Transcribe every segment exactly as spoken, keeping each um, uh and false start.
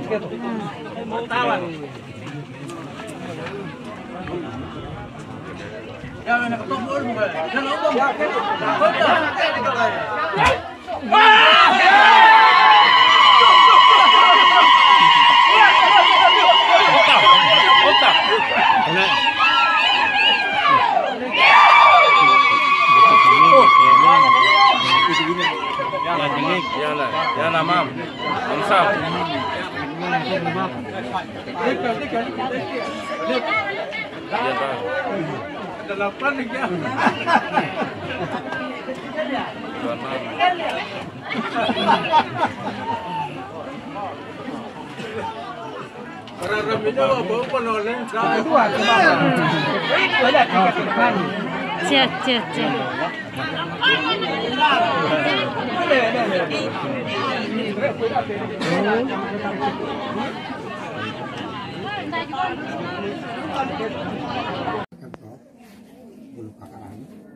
gitu. Tawan. Ya, mana ketemu lu enggak? Jangan ngomong. Jangan mam, langsam. Delapan nih ya. Orang ramenya bawa penolong. Dua Cek, cek, cek. Bulu kakaran.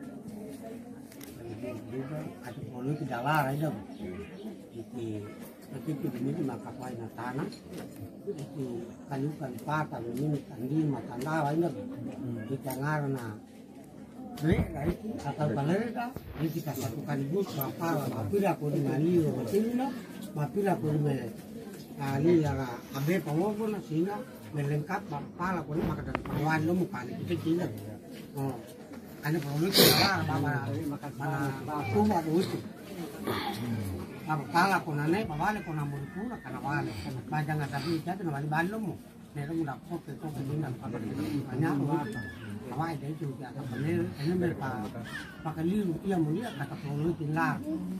Ada bulu ke dalar aja. Iki ketika ini maka lain tanah. Iki kayu kan patah ini tandi makan lawa aja. Kita ngarana. Lek dari atau balerda ini kita satukan bus apa mapila ko di maliyo matinna mapila ko di ali yang abe pangoko na sina melengkap pala ko ni makadan pangwan lo mukan kita kina oh ana problem kita baba makan mana kuma itu apa pala ko na ne pabale ko na mulpura kana wale majang tapi kita na wali ballo mo nero mo na ko ko ko ni na pa anya ko awai dari juga tak boleh, ini mereka pakai liru ia mulia kata peluru tinggal.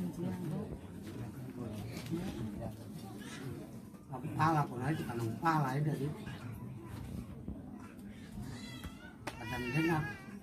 Pala pun aja kan pala itu dari kadang dengar.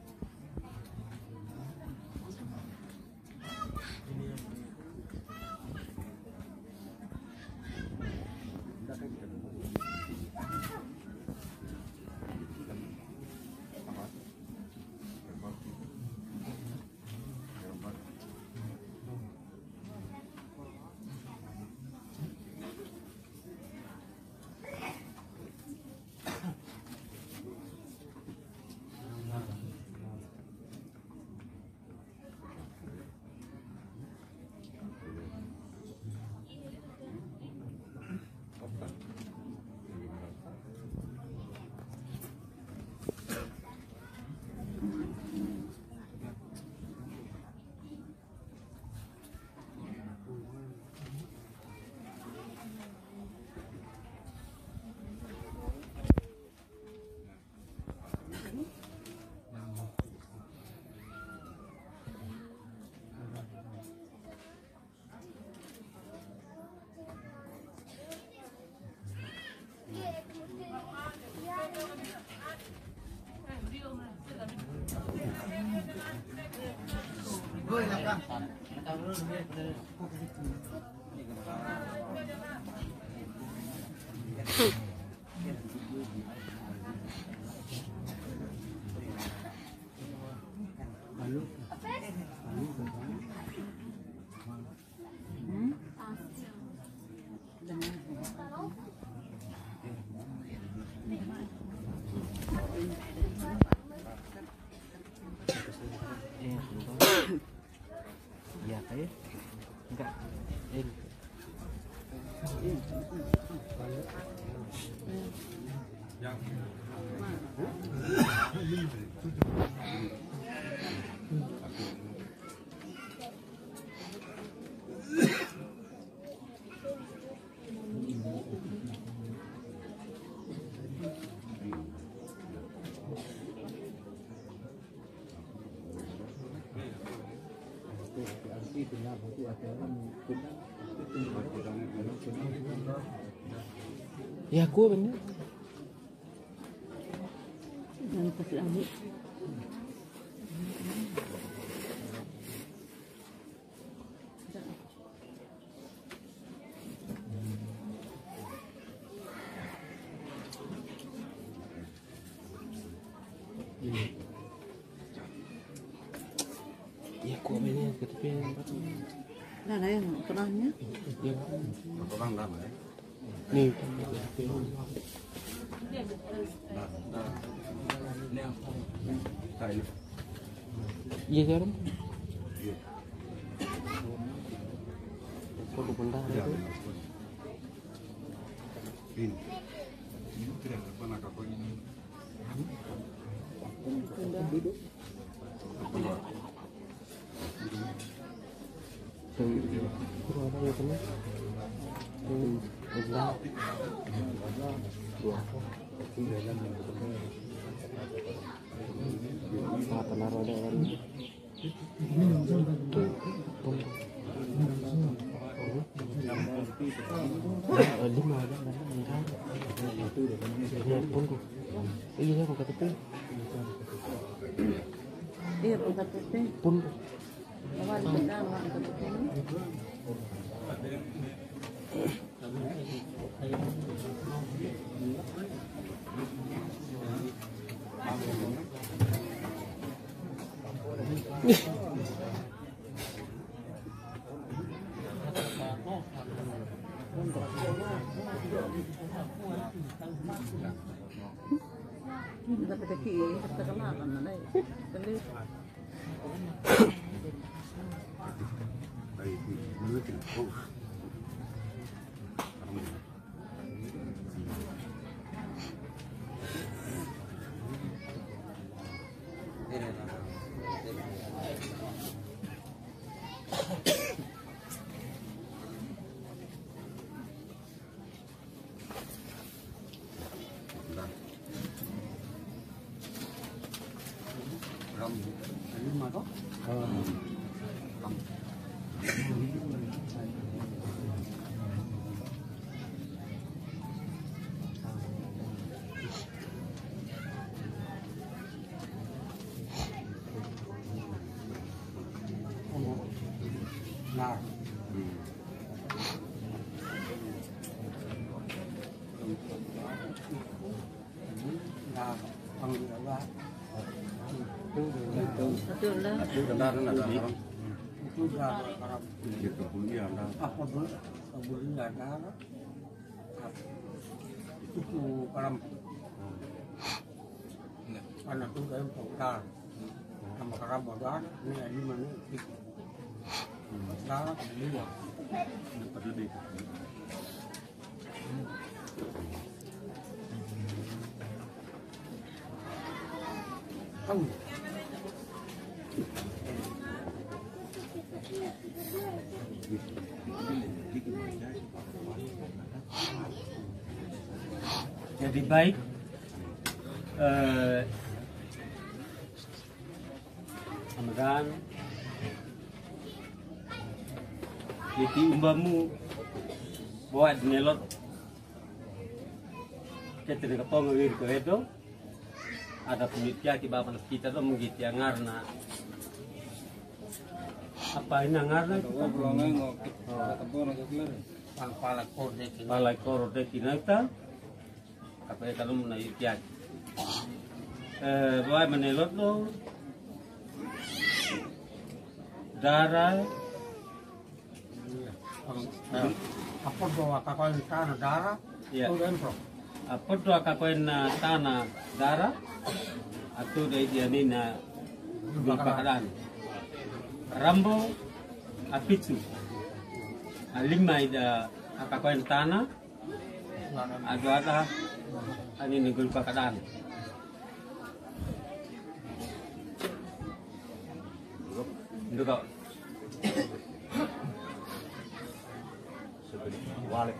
Iya, kayak enggak. Eh. Ya aku bener. Jangan kasih adik. Ya aku bener ketepian. Nah, nah yang pernahnya. Ya. Orang lama ya. Nih. Iya kan? Kok benda itu? Ini. Ini tidak pernah kapal ini. Duduk. Kurang ada yang ini. Dua. Dua. Apa naruh ada kan? Lima ada kan? Punggu. Iya aku kata pun. Iya, bukan tepe. Pun. Awan beda, awan tepe. Kita pedeki, kita kenakan mana ya? Beli. Baik, dulu tidak. Oh. Ram, ini mana? Ram. Nah. Nah, panggil apa? Betul lah. Itu benar ada orang. Itu udah Arab. Gitu punya ada. Apa dulu? Kabulin ada. Itu tuh karam. Anak tuh kayak pokok. Sama karam ada. Ini ini mana? Darah kedua. Tadi deh. Kamu. Jadi baik eh, Ramadan jadi umbamu buat melot kita dengan pengawir ke itu ada pemitia di bapak kita tuh menggiti ngarna apa ini ngarna itu Pang-palak kode kini. palai korode kinata apa ya kalau menai tiak eh buat menelot lo darah Apa doa kakak yang tanah darah? ya Itu kan bro. apa tu akakoin na tanah darah atau dari dia ni na bakaran rambo apitu lima ida akakoin tanah ada ada ani negul bakaran Nduk Walik.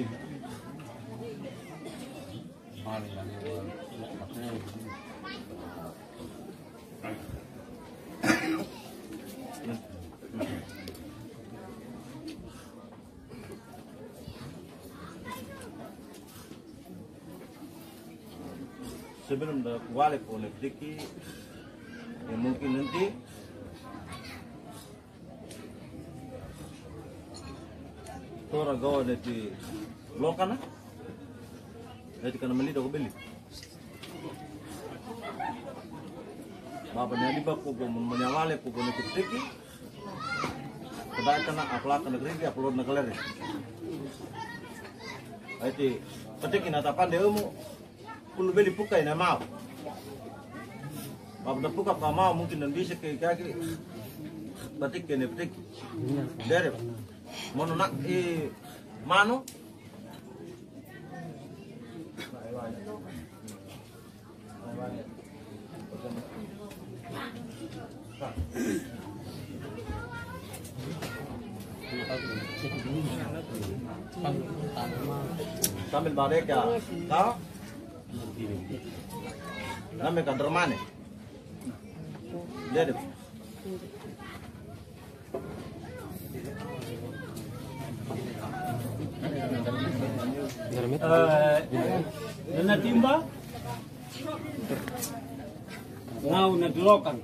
Sebelum walik oleh Diki, ya mungkin nanti Tora gawa dari lokana, jadi kana meli dogo beli. Bapak nyali baku go menyawale ku go Diki, kedai kana aplak negeri upload negara. Ati petik inatapan dia mu puluh beli pukai na mau. Bapak puka pa mau mungkin dan bisa ke kaki petik kene petik. Dari mau nak i manu. Sambil balik ya, tahu? Namanya kader mana? Lihat. Eh, na timba, ngau na dilokan.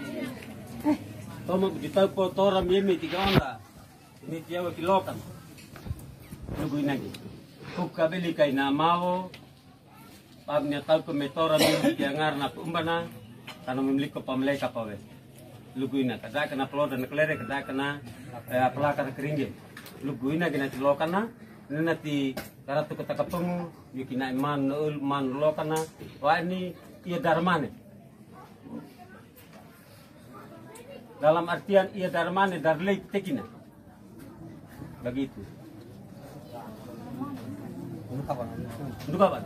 Toma kita po tora mimi tiga onda, ini dia kilokan. Nungguin lagi. Kuka beli kay na mau, pag niya tao ko may tora mimi dia ngar na umbana, tanong mimili ko pamlay ka pa we. Luguin na, kada ka na ploda na klere, kada ka na pelakar keringin. Luguin na gina tilokan na, nanti karatu kata kapengu, yukina iman ul man lokan na, wah ini ia darmane. Dalam artian ia darmane darlei tekina. Begitu. Untuk apa? Untuk apa?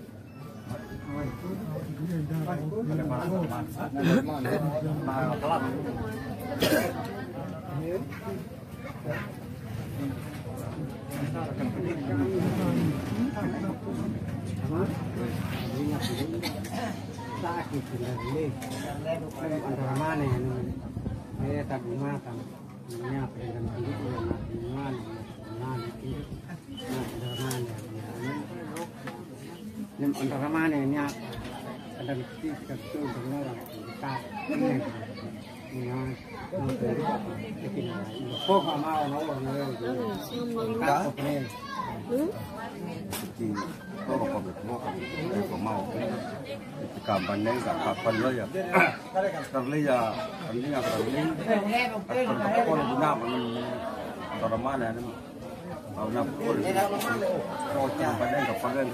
Sakit darlei. Antara mana ini? Saya tak gunakan. Ini apa yang hidup yang mana? Mana itu? Antara mana? Ini antara mana ini apa? Ada mesti kerja dengan orang kita. Ini nanti kita kok mau mau orang kita oke. Thì có một công việc mua có màu cảm bản nên cả cả phầnเลยà còn bây giờ còn bây giờ còn bây còn các con Việt Nam mình tao làm ăn này nó tao làm con cho cảm bản nên cả phần lên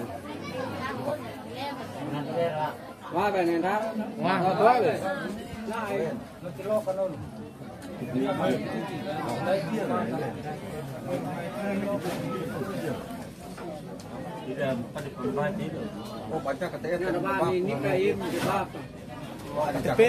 Wah benar tak? Wah betul. Nah, nanti lo kan lo. Tidak pada pembaca itu. oh baca katanya Ada bahan ini kayak di apa? T P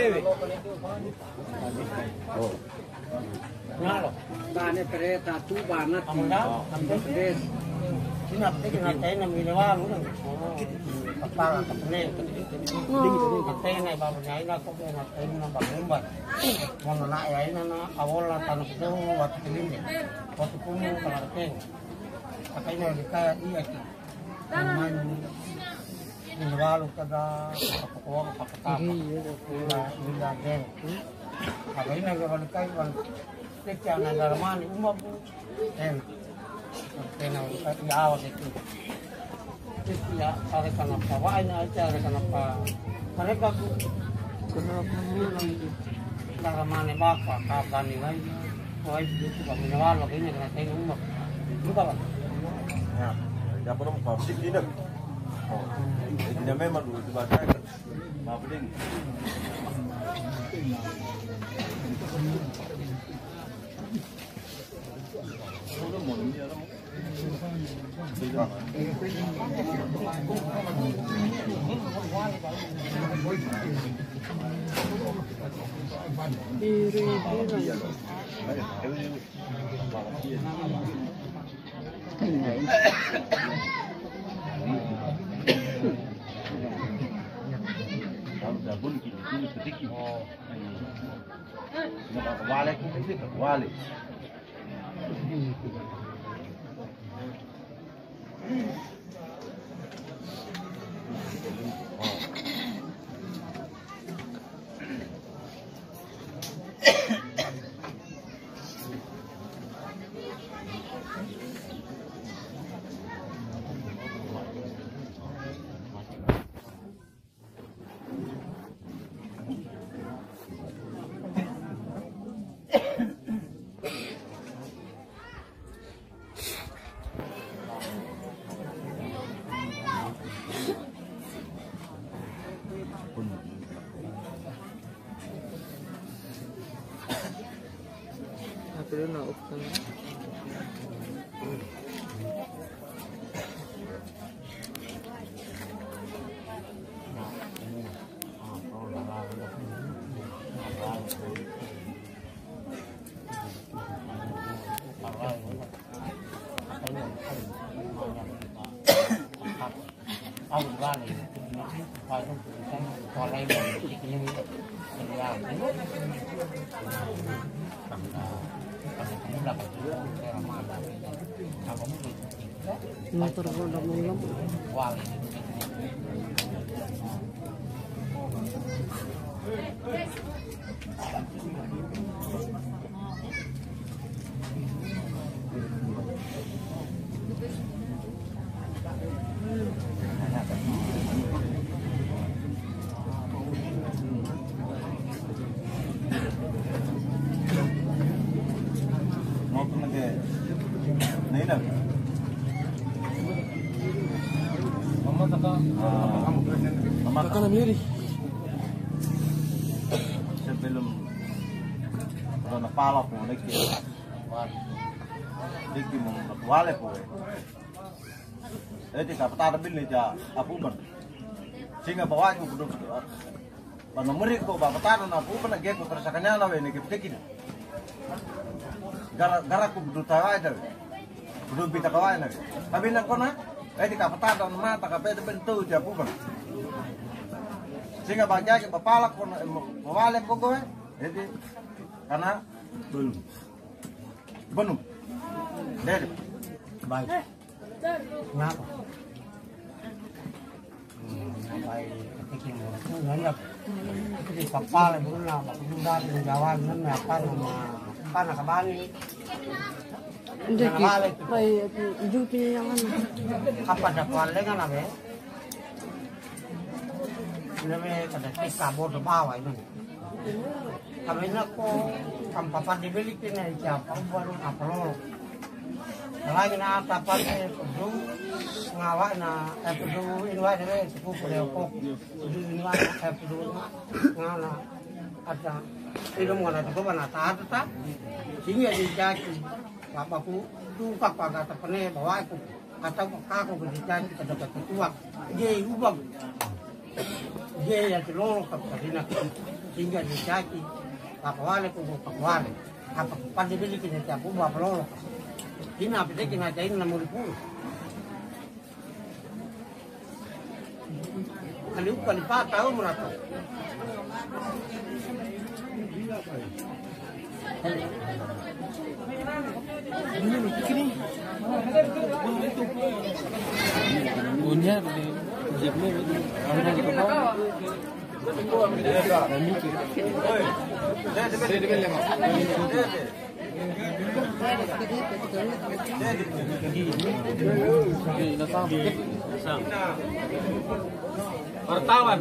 oh Nah, bahannya kereta tuh banget. Terus Ini apa sih ngatain yang ini wah lu kepala kepene ngatain nih barunya ini aku ngatain nambah lembar mau nak ya ini na awal tanah itu waktu ini waktu punya kalau keng katanya kayak iya sih main ini walu kada apa uang apa apa ini ini geng apa ini kalau kayak kalau setiap negara mana umum eh kena ya awak itu ya ada kenapa wahnya aja ada kenapa mereka kenapa mulai cara mana bakwa kapan ini lagi wah itu juga menawar lagi ini kena tengok umur juga pak ya ya perlu kau sih tidak oh ini memang dulu dibaca apa ini Wale, wale. Pero na utang. Ông ra này phải không còn đây là cái cái như thế là cái nốt tầm là tầm là cái thứ cái mà là nó có một cái Motor roda mong wow Kakak namiri. Sebelum ada napala po niki niki mo wale po eh di kapata bil ni ja apu ban singa bawa ko kudu ban nomeri ko ba pata na apu ban ge ko tersakanya na we niki tiki gara gara ko kudu tawa ida kudu pita kawai na tapi na kona eh di kapata na mata ka pede bentu ja apu ban singa bagya ke bapala ko wale ko ko jadi karena belum belum dari baik kenapa baik ketika mau nanya di kapal itu lah sudah di Jawa nan apa nama apa nak bani Jadi pai juti yang mana? apa dapat dengan apa ini kada kita bodoh bawa ini kami nak ko kampapan dibeli kena siapa baru apa lo lagi na tapan eh kudu ngawa na eh kudu inwa dere suku kudu kok kudu inwa eh kudu ngana ada itu mana tu mana taat tak sehingga dijaki bapakku duka pada tepene bawa aku kata aku dijaki kita dapat ketua ye ubang ye ya telur kapalina sehingga dijaki apa wale ku wale apa pada beli kena tiap apa lo ini apa sih kena cair enam ribu kali kali empat tahun merata Ini mikir ni. Punya di jebnya ni. Ada di bawah. Ini mikir. Saya dia bilang. Ini nasab. Wartawan.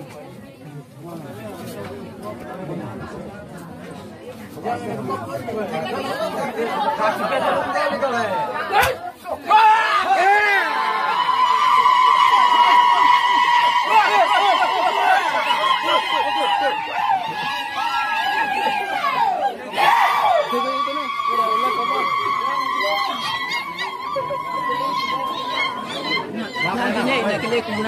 Nantinya ini kena kumuna.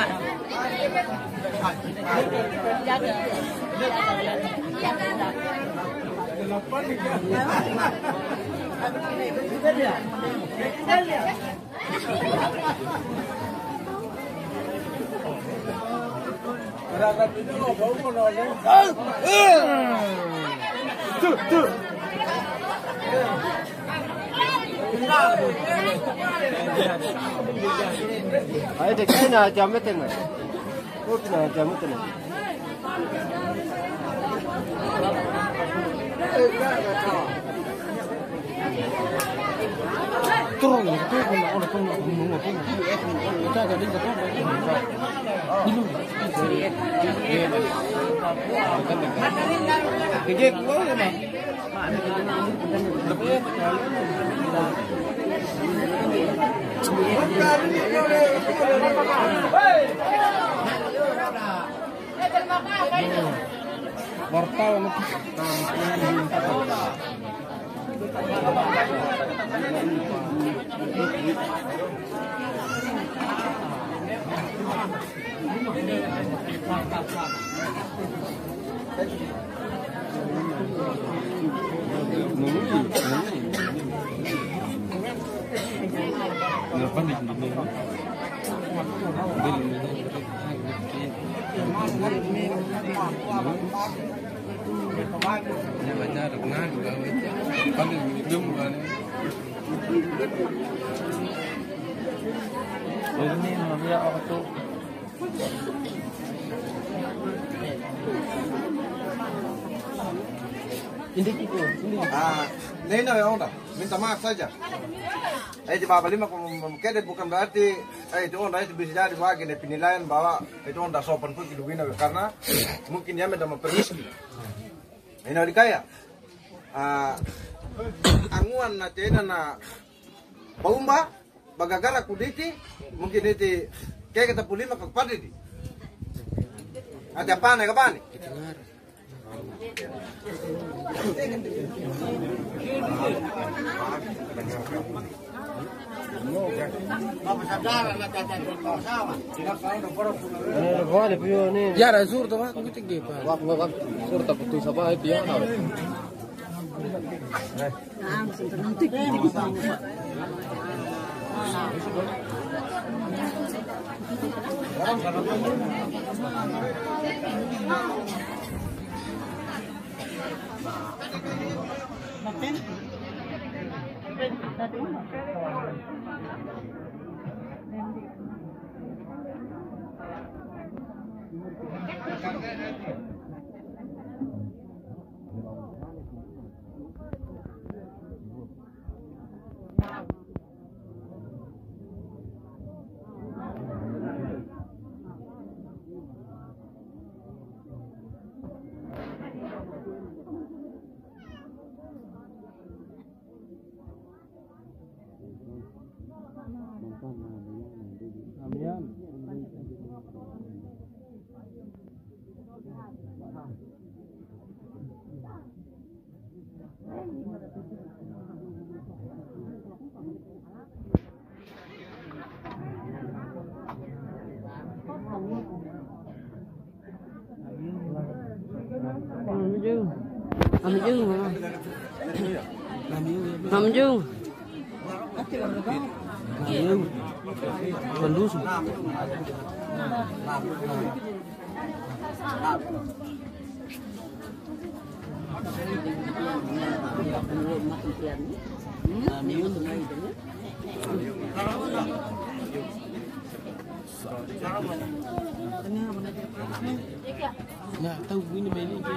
Ay, de kaya na jamet na. Kung na jamet na. Turun, turun, orang turun, turun, turun. Kita ada di depan. Dulu. Gede gua ya, Bang. Wartawan Ah, Nino ya onda, minta maaf saja. Eh, di Bapa Lima kede bukan berarti eh itu onda itu bisa jadi bagian dari penilaian bahwa itu onda sopan pun hidup ini karena mungkin dia memang permiski. Ini dikaya. Ah, anguan na tena na baumba bagagara kuditi mungkin itu kayak kita pulima ke padidi. Ada apa nih kapan? Ya, ada sur tuh, aku kita gep. Wah, wah, sur tapi tuh sama itu ya. Nam Dương hả? Nam Dương. Nam Dương. Còn đu xuống. Nah, tahu ini main ini.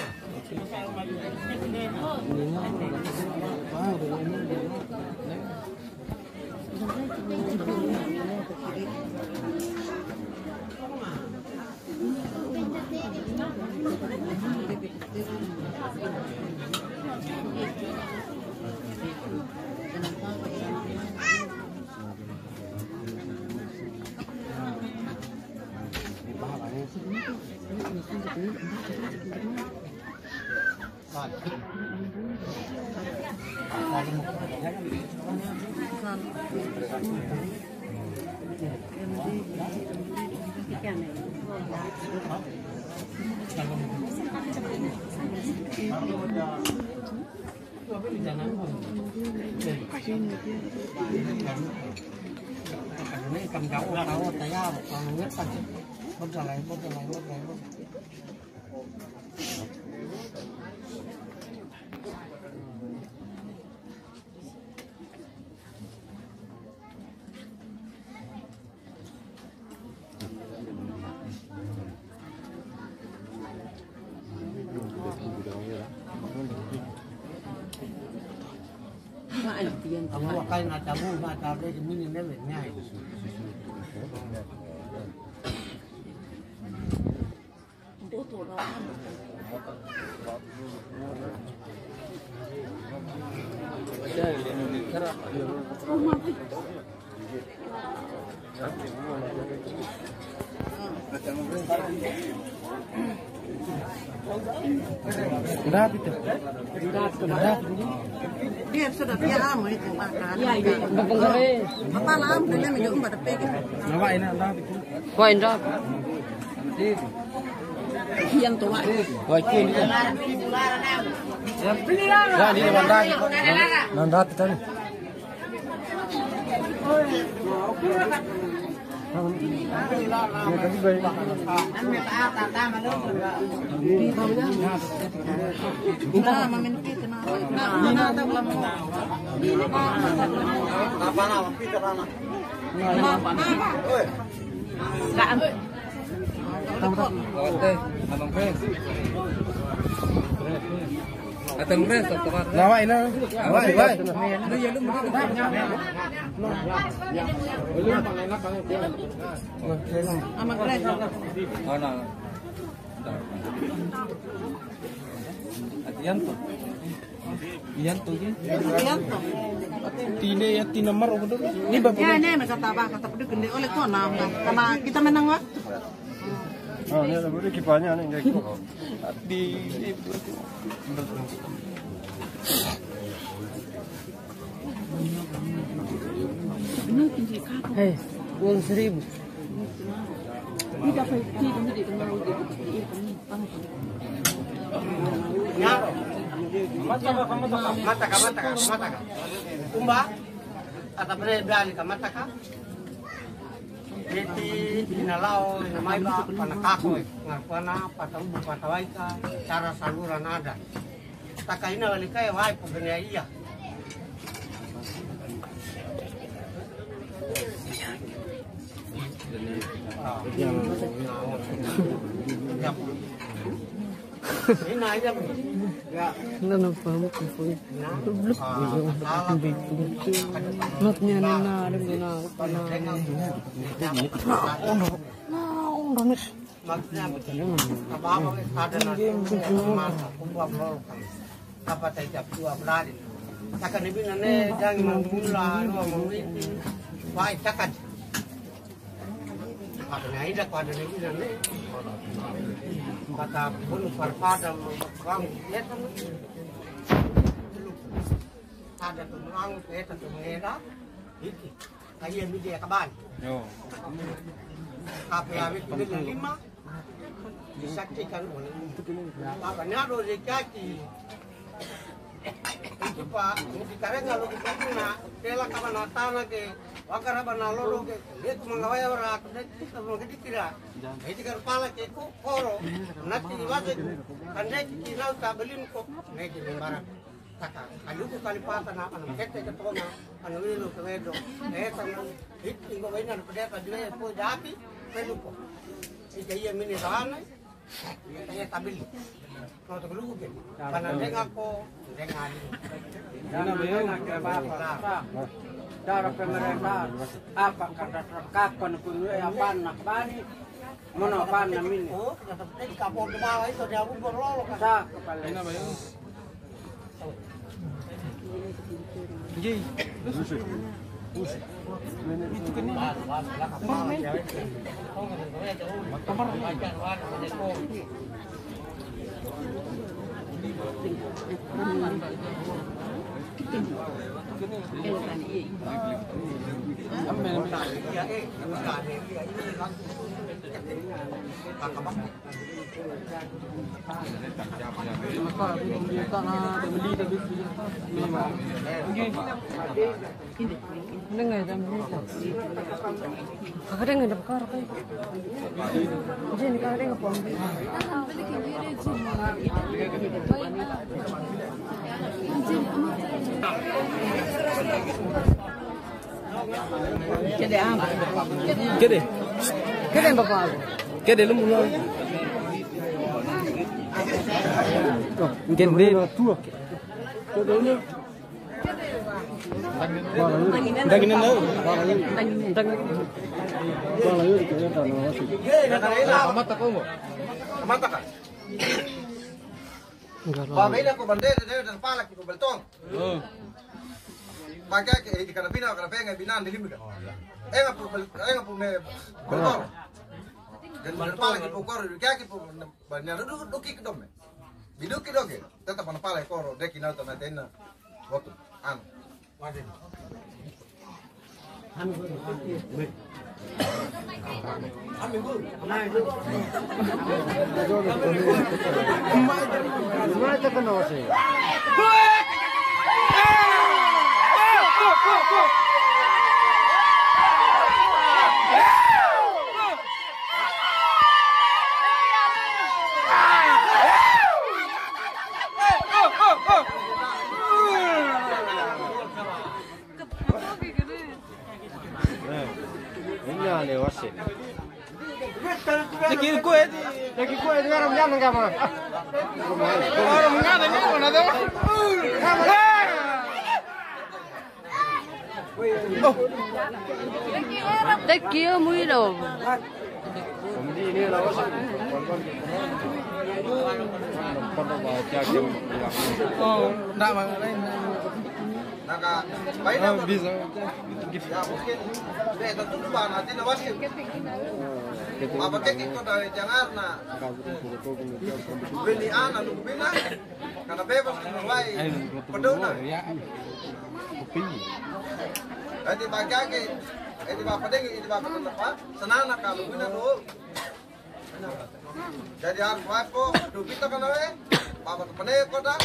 Ini cầm gạo gạo tay ra một con nhất tăng bớt ra lại bớt ra lại bớt ra lại Kamu kain atamu mata ada di mini levelnya. Dapat itu. Dia sudah dia lama itu makan. Iya, iya. Babang kare. Apa lama dia menjadi umbat pegi. Nama ini dapat itu. Kau indah. Yang tua. Wah, ini. Ya, ini mandat. Mandat tadi. Nah, mamin kita nah. Nah, nah, tak lama. Apa nama kita mana? Atang res teman. Nawa ini. Nawa ini. Lu ya lu mesti. Amak keren. Oh nah. Atian tuh. Iyan tuh gini. Iyan tuh. Tine ya tin nomor udah. Ini bapak. Ya, ini kata apa kata peduli gede oleh kau nama. Karena kita menang waktu. Oh, ini ada beri kipannya nih kayak gitu. Di Hei, uang seribu. Mata ka, mata ka, mata ka. Umba, kata pada dali ka mata ka. Iti inalaw namay ba panakakoy ngapana patabu pataway ka cara saluran ada. Taka ina wali kay wai puganya iya. Ina aja. Ya. Ano pa mo ko po. Bluk. Not niya na na rin na pa na. Oh no. No, no. Maksudnya apa ada nanti masa kumpulan kan. Apa tajap dua beladin. Takkan ibu nane jangan mula no mengiti. Wai takkan. Apa nai dak pada ibu nane. Kata pun parpada orang kita ada tumang kita tumera iki kayak media kaban yo kape awit tiga lima disaksikan oleh apa nado rezeki itu pak mesti karena kalau kita punya tela kapan atana ke wakar apa nalolo ke lihat mengawai orang kita mau kita kira itu kan pala ke koro nanti diwajib anda kita tak beli kok nanti lembaran kata kalau ku kali patan apa nama kita ketona anu itu kewedo eh tangan itu ingo benar pada pada dia pun jadi perlu kok itu iya mini sana saya tabil kalau tak lugu ke karena dengar kok dengar Karena beliau apa cara pemerintah apa kata kapan pun apa nak bani mana apa namin oh kata tadi kapal di bawah itu dia pun berlolo kan sa kepala Ini apa yun? Gay. Itu kan ini. Dengar jam berapa? Kakak dengar ada perkara kayak. Jadi kakak dengar apa? Kede apa? Kede. Kede apa? Kede lu mulai. Kede tua. Kede ini. Daging na daw. Daging. Daging. Wala yun kaya tano kasi. Mata ko mo. Mata ka. Pamela ko bandera de de pala ko beltong. Oh. Pakai ke di kana bina kana penga bina di limika. Enga pu enga pu me beltong. Dan pala ki pokoro kya ki po banya du du ki dom. Bidu ki doge. Tetap na pala koro deki na to na tena. Waktu an. Wajen. Ini wasih. Dikir kue di, dikir kue di orang jangan kamu. Orang jangan ni mana tu? Dikir mui đâu. Kemudian ini lawas. Oh, nak mana lain? Naka, baik na bisa. Ya mungkin, deh tentu dulu nanti nawasi. Apa kek itu dari jangan na. Beli ana lu bina, karena bebas mulai pedona. Jadi bagi lagi, ini bapak dengi, ini bapak apa? Senang nak kalau bina dulu. Jadi harus wapo, dulu kita kan oleh bapak kepene kota.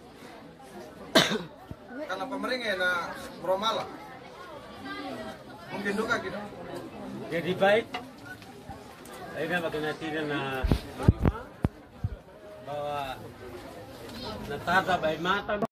Karena pemerintah na Bromala mungkin juga gitu. Jadi baik, saya kan bagaimana tidak na bahwa natada baik mata.